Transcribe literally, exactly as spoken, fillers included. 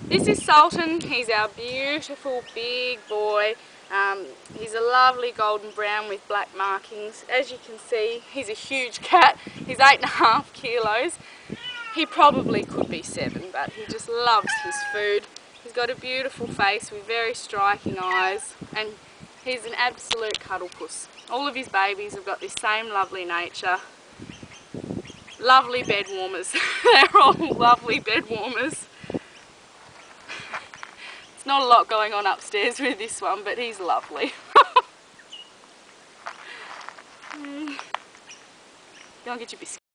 This is Sultan. He's our beautiful big boy. Um, he's a lovely golden brown with black markings. As you can see, he's a huge cat. He's eight and a half kilos. He probably could be seven, but he just loves his food. He's got a beautiful face with very striking eyes, and he's an absolute cuddle puss. All of his babies have got this same lovely nature. Lovely bed warmers. They're all lovely bed warmers. It's not a lot going on upstairs with this one, but he's lovely. Go and get your biscuit.